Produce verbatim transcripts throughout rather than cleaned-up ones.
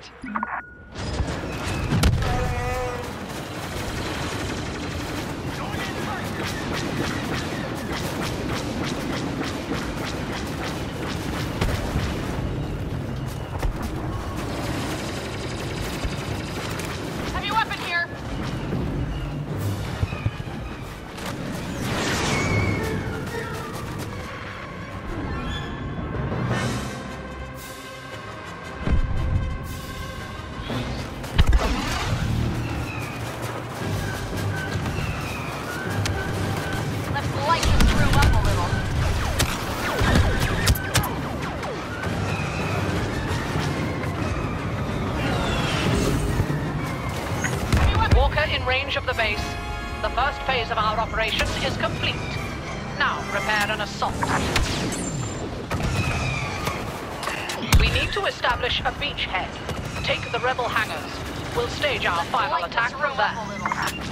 it. Heavy weapon here! In range of the base. The first phase of our operation is complete. Now prepare an assault. We need to establish a beachhead. Take the rebel hangars. We'll stage our final attack from there.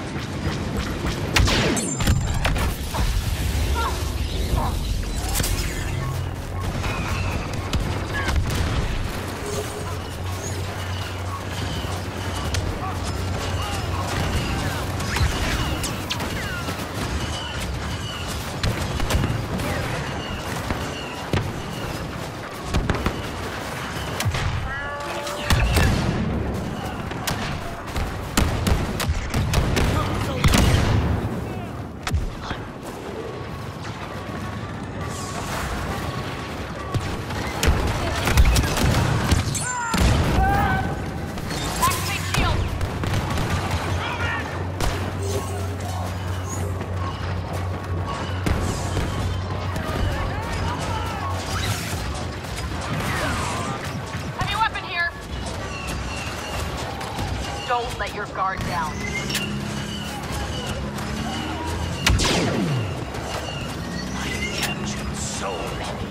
Don't let your guard down. I captured so many.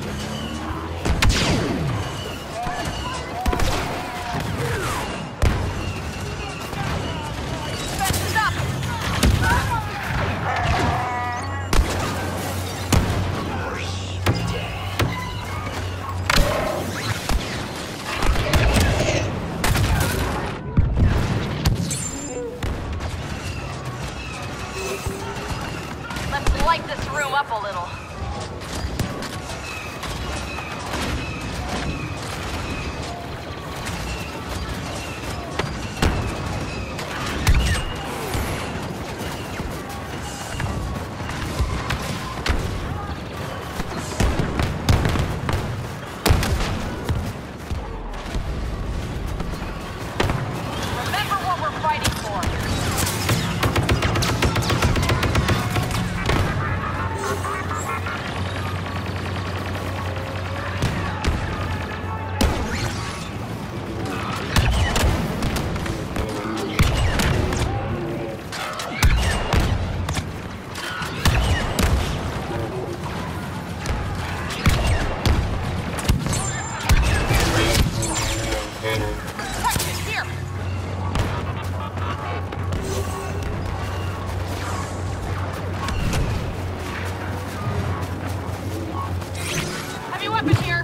Light this room up a little. Remember what we're fighting for. Weapon here!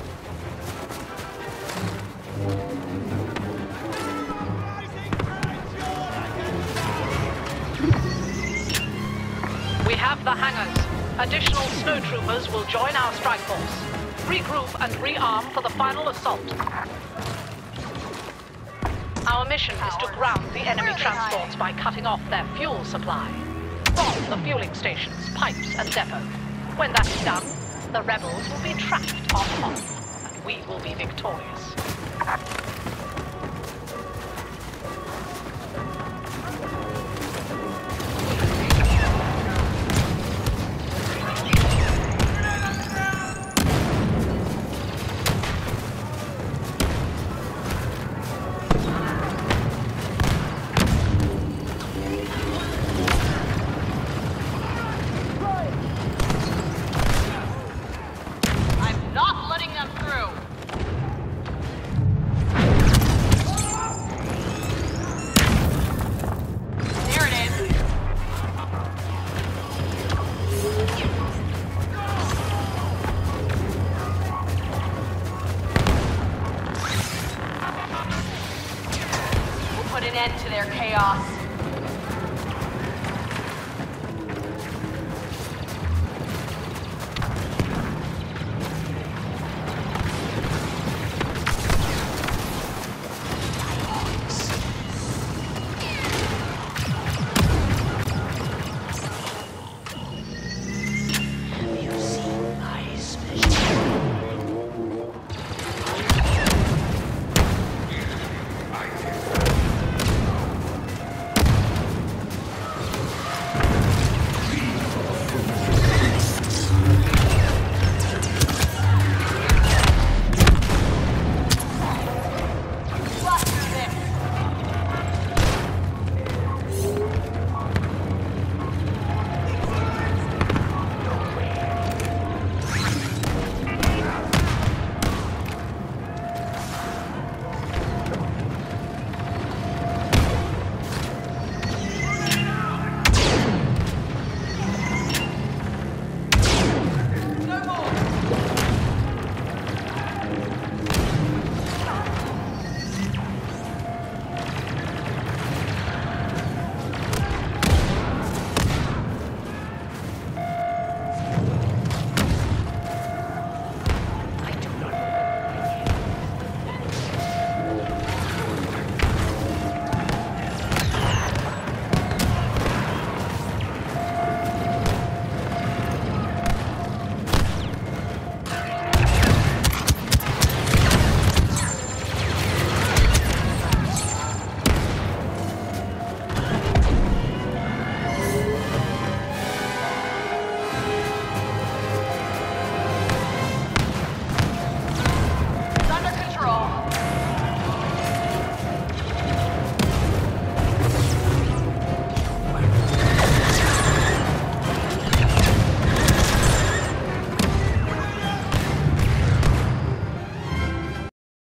We have the hangars. Additional snowtroopers will join our strike force. Regroup and rearm for the final assault. Our mission is to ground the enemy transports by cutting off their fuel supply. Bomb the fueling stations, pipes, and depot. When that is done, the rebels will be trapped on Hoth, and we will be victorious. I'm not letting them through. there, Chaos.